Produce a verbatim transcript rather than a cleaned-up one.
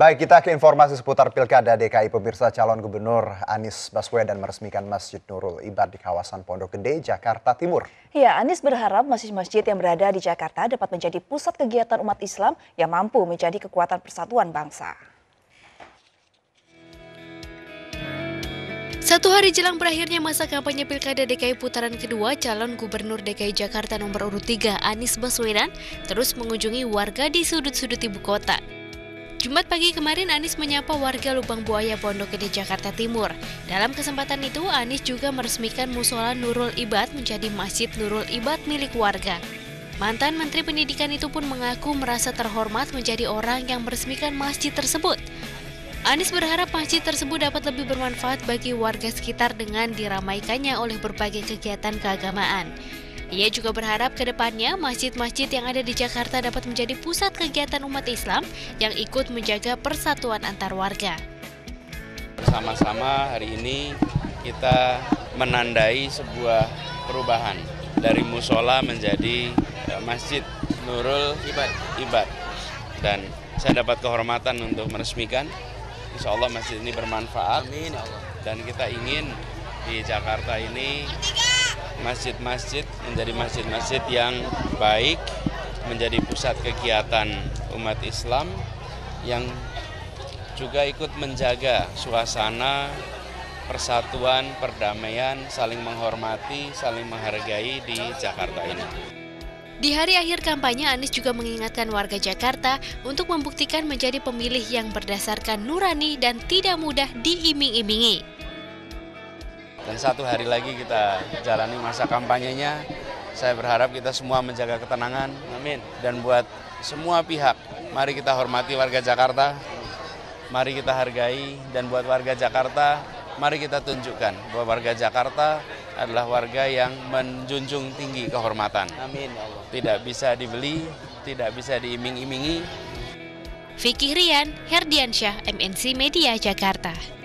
Baik, kita ke informasi seputar Pilkada D K I. Pemirsa, calon gubernur Anies Baswedan meresmikan Masjid Nurul Ibad di kawasan Pondok Gede, Jakarta Timur. Ya, Anies berharap masjid-masjid yang berada di Jakarta dapat menjadi pusat kegiatan umat Islam yang mampu menjadi kekuatan persatuan bangsa. Satu hari jelang berakhirnya masa kampanye Pilkada D K I putaran kedua, calon gubernur D K I Jakarta nomor urut tiga Anies Baswedan terus mengunjungi warga di sudut-sudut ibu kota. Jumat pagi kemarin Anies menyapa warga Lubang Buaya Pondok Gede Jakarta Timur. Dalam kesempatan itu Anies juga meresmikan Musola Nurul Ibad menjadi Masjid Nurul Ibad milik warga. Mantan Menteri Pendidikan itu pun mengaku merasa terhormat menjadi orang yang meresmikan masjid tersebut. Anies berharap masjid tersebut dapat lebih bermanfaat bagi warga sekitar dengan diramaikannya oleh berbagai kegiatan keagamaan. Ia juga berharap ke depannya masjid-masjid yang ada di Jakarta dapat menjadi pusat kegiatan umat Islam yang ikut menjaga persatuan antar warga. Bersama-sama hari ini kita menandai sebuah perubahan dari musola menjadi Masjid Nurul Ibad. Ibad. Dan saya dapat kehormatan untuk meresmikan. Insya Allah masjid ini bermanfaat. Amin. Dan kita ingin di Jakarta ini masjid-masjid menjadi masjid-masjid yang baik, menjadi pusat kegiatan umat Islam yang juga ikut menjaga suasana persatuan, perdamaian, saling menghormati, saling menghargai di Jakarta ini. Di hari akhir kampanye, Anies juga mengingatkan warga Jakarta untuk membuktikan menjadi pemilih yang berdasarkan nurani dan tidak mudah diiming-imingi. Dan satu hari lagi kita jalani masa kampanyenya. Saya berharap kita semua menjaga ketenangan. Amin. Dan buat semua pihak, mari kita hormati warga Jakarta. Mari kita hargai, dan buat warga Jakarta, mari kita tunjukkan bahwa warga Jakarta adalah warga yang menjunjung tinggi kehormatan. Amin. Tidak bisa dibeli, tidak bisa diiming-imingi. Vicky Rian, Herdiansyah, M N C Media, Jakarta.